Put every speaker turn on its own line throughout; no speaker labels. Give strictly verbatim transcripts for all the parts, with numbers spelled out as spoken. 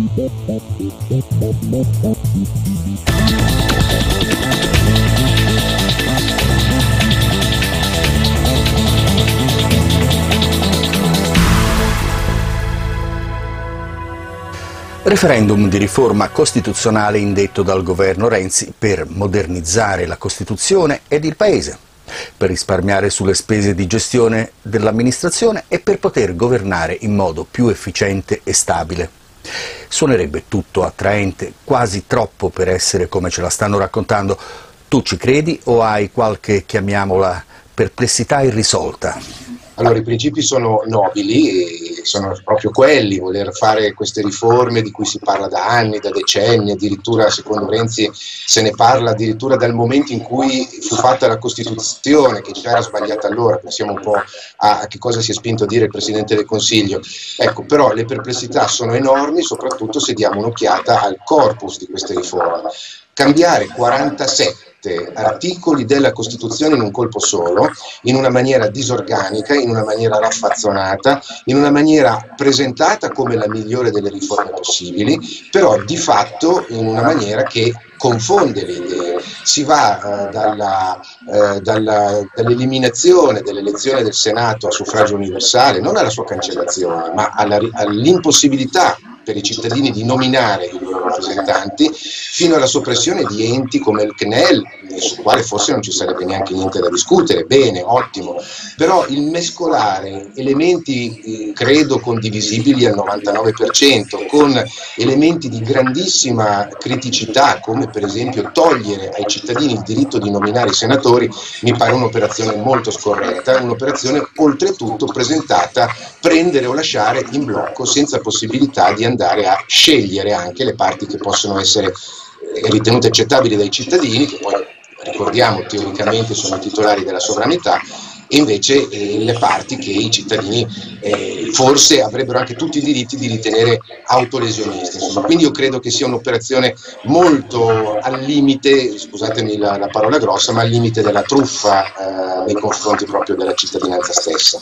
Referendum di riforma costituzionale indetto dal governo Renzi per modernizzare la Costituzione ed il Paese, per risparmiare sulle spese di gestione dell'amministrazione e per poter governare in modo più efficiente e stabile. Suonerebbe tutto attraente, quasi troppo per essere come ce la stanno raccontando. Tu ci credi o hai qualche, chiamiamola, perplessità irrisolta?
Allora, i principi sono nobili e sono proprio quelli, voler fare queste riforme di cui si parla da anni, da decenni, addirittura secondo Renzi se ne parla addirittura dal momento in cui fu fatta la Costituzione, che già era sbagliata allora, pensiamo un po' a, a che cosa si è spinto a dire il Presidente del Consiglio. Ecco, però le perplessità sono enormi, soprattutto se diamo un'occhiata al corpus di queste riforme. Cambiare quarantasette articoli della Costituzione in un colpo solo, in una maniera disorganica, in una maniera raffazzonata, in una maniera presentata come la migliore delle riforme possibili, però di fatto in una maniera che confonde le idee. Si va eh, dalla, eh, dalla, dall'eliminazione dell'elezione del Senato a suffragio universale, non alla sua cancellazione, ma alla, all'impossibilità per i cittadini di nominare i loro rappresentanti, fino alla soppressione di enti come il C N E L, sul quale forse non ci sarebbe neanche niente da discutere, bene, ottimo, però il mescolare elementi eh, credo condivisibili al novantanove per cento con elementi di grandissima criticità, come per esempio togliere ai cittadini il diritto di nominare i senatori, mi pare un'operazione molto scorretta, un'operazione oltretutto presentata prendere o lasciare in blocco senza possibilità di andare a scegliere anche le parti che possono essere ritenute accettabili dai cittadini, che poi ricordiamo teoricamente sono titolari della sovranità, e invece eh, le parti che i cittadini eh, forse avrebbero anche tutti i diritti di ritenere autolesioniste. Insomma. Quindi io credo che sia un'operazione molto al limite, scusatemi la, la parola grossa, ma al limite della truffa eh, nei confronti proprio della cittadinanza stessa.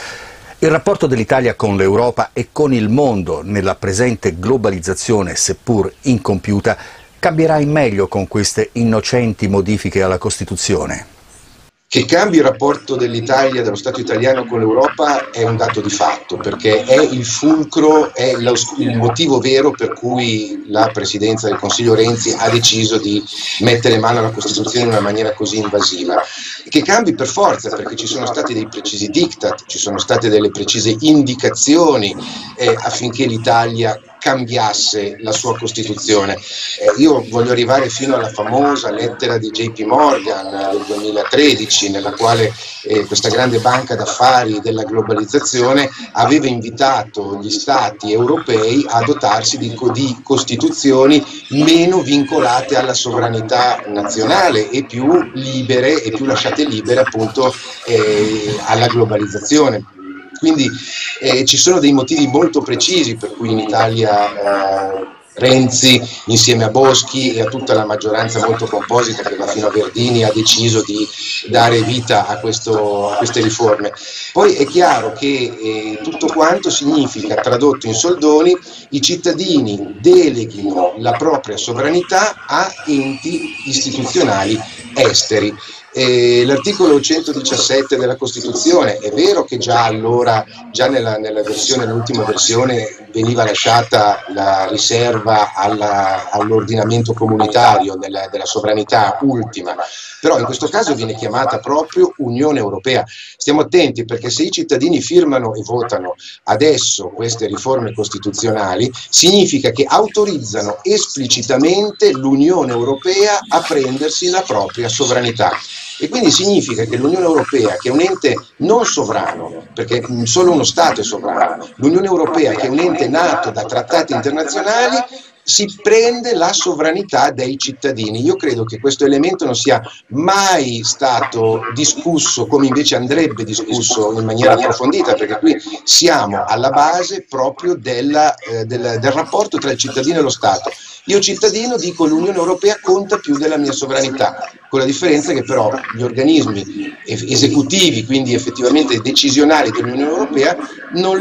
Il rapporto dell'Italia con l'Europa e con il mondo nella presente globalizzazione, seppur incompiuta, cambierà in meglio con queste innocenti modifiche alla Costituzione?
Che cambi il rapporto dell'Italia, dello Stato italiano con l'Europa è un dato di fatto, perché è il fulcro, è lo, il motivo vero per cui la Presidenza del Consiglio Renzi ha deciso di mettere mano alla Costituzione in una maniera così invasiva. Che cambi per forza, perché ci sono stati dei precisi diktat, ci sono state delle precise indicazioni eh, affinché l'Italia cambiasse la sua Costituzione. Eh, io voglio arrivare fino alla famosa lettera di J P Morgan del duemilatredici, nella quale eh, questa grande banca d'affari della globalizzazione aveva invitato gli stati europei a dotarsi di, di costituzioni meno vincolate alla sovranità nazionale e più libere e più lasciate libere appunto eh, alla globalizzazione. Quindi eh, ci sono dei motivi molto precisi per cui in Italia eh, Renzi, insieme a Boschi e a tutta la maggioranza molto composita che va fino a Verdini, ha deciso di dare vita a, questo, a queste riforme. Poi è chiaro che eh, tutto quanto significa, tradotto in soldoni, i cittadini deleghino la propria sovranità a enti istituzionali esteri. Eh, l'articolo centodiciassette della Costituzione, è vero che già allora, già nella, nella versione, nell'ultima versione veniva lasciata la riserva alla, all'ordinamento comunitario della, della sovranità ultima, però in questo caso viene chiamata proprio Unione Europea. Stiamo attenti, perché se i cittadini firmano e votano adesso queste riforme costituzionali, significa che autorizzano esplicitamente l'Unione Europea a prendersi la propria sovranità. E quindi significa che l'Unione Europea, che è un ente non sovrano, perché solo uno Stato è sovrano, l'Unione Europea, che è un ente nato da trattati internazionali, si prende la sovranità dei cittadini. Io credo che questo elemento non sia mai stato discusso come invece andrebbe discusso in maniera approfondita, perché qui siamo alla base proprio della, eh, del, del rapporto tra il cittadino e lo Stato. Io cittadino dico l'Unione Europea conta più della mia sovranità, con la differenza che però gli organismi esecutivi, quindi effettivamente decisionali dell'Unione Europea, non li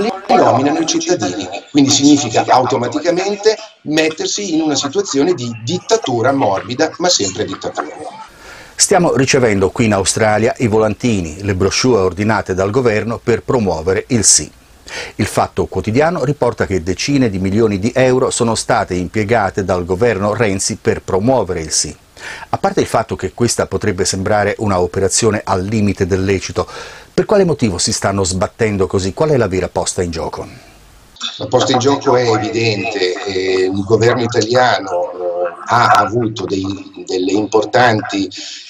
nominano i cittadini, quindi significa automaticamente mettersi in una situazione di dittatura morbida, ma sempre dittatura.
Stiamo ricevendo qui in Australia i volantini, le brochure ordinate dal governo per promuovere il sì. Il Fatto Quotidiano riporta che decine di milioni di euro sono state impiegate dal governo Renzi per promuovere il sì. A parte il fatto che questa potrebbe sembrare una operazione al limite del lecito, per quale motivo si stanno sbattendo così? Qual è la vera posta in gioco?
La posta in gioco è evidente, eh, il governo italiano eh, ha avuto dei, delle importanti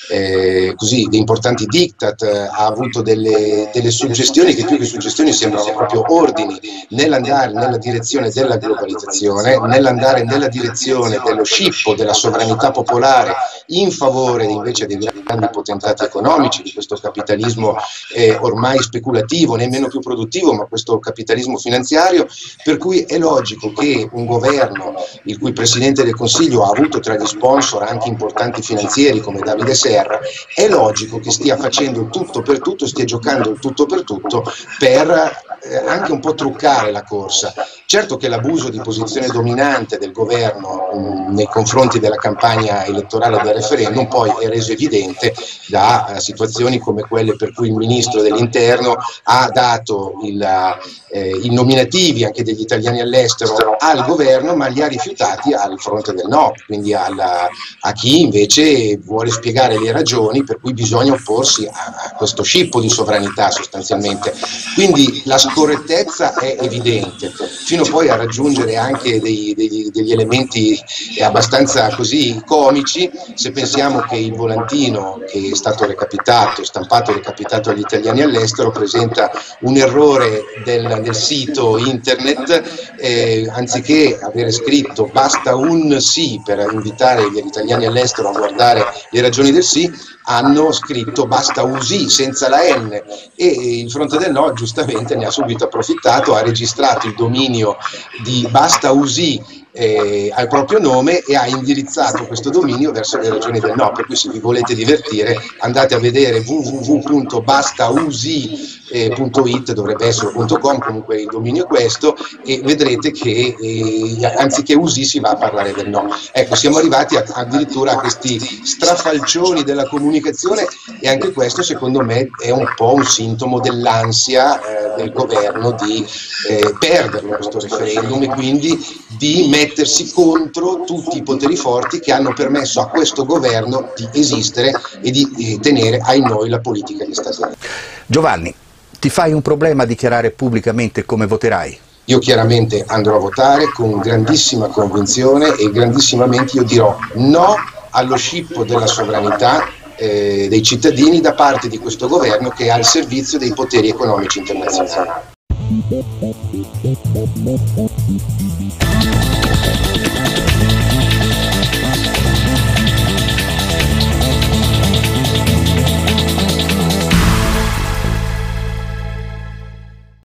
Eh, così, dei importanti diktat, eh, ha avuto delle, delle suggestioni che più che suggestioni sembrano proprio ordini nell'andare nella direzione della globalizzazione, nell'andare nella direzione dello scippo della sovranità popolare in favore invece dei grandi potentati economici, di questo capitalismo eh, ormai speculativo, nemmeno più produttivo, ma questo capitalismo finanziario, per cui è logico che un governo il cui Presidente del Consiglio ha avuto tra gli sponsor anche importanti finanzieri come Davide Serra, è logico che stia facendo tutto per tutto, stia giocando il tutto per tutto per eh, anche un po' truccare la corsa. Certo che l'abuso di posizione dominante del governo mh, nei confronti della campagna elettorale del referendum poi è reso evidente da uh, situazioni come quelle per cui il Ministro dell'Interno ha dato il, eh, i nominativi anche degli italiani all'estero al governo, ma li ha rifiutati al fronte del no, quindi alla, a chi invece vuole spiegare le ragioni per cui bisogna opporsi a, a questo scippo di sovranità sostanzialmente. Quindi la scorrettezza è evidente, fino poi a raggiungere anche dei, degli, degli elementi abbastanza così comici, se pensiamo che il volantino che è stato recapitato, stampato e recapitato agli italiani all'estero, presenta un errore del, del sito internet, eh, anziché avere scritto basta un sì per invitare gli italiani all'estero a guardare le ragioni del sì, hanno scritto basta usi senza la N, e il fronte del no giustamente ne ha subito approfittato, ha registrato il dominio di basta usi Eh, al proprio nome e ha indirizzato questo dominio verso le ragioni del no, per cui se vi volete divertire andate a vedere w w w punto bastausi punto it, dovrebbe essere .com, comunque il dominio è questo, e vedrete che eh, anziché usi si va a parlare del no. Ecco, siamo arrivati a, addirittura a questi strafalcioni della comunicazione, e anche questo secondo me è un po' un sintomo dell'ansia eh, del governo di eh, perderlo questo referendum, e quindi di mettersi contro tutti i poteri forti che hanno permesso a questo governo di esistere e di eh, tenere ai noi la politica di Stato.
Giovanni, ti fai un problema a dichiarare pubblicamente come voterai?
Io chiaramente andrò a votare con grandissima convinzione e grandissimamente io dirò no allo scippo della sovranità eh, dei cittadini da parte di questo governo che è al servizio dei poteri economici internazionali.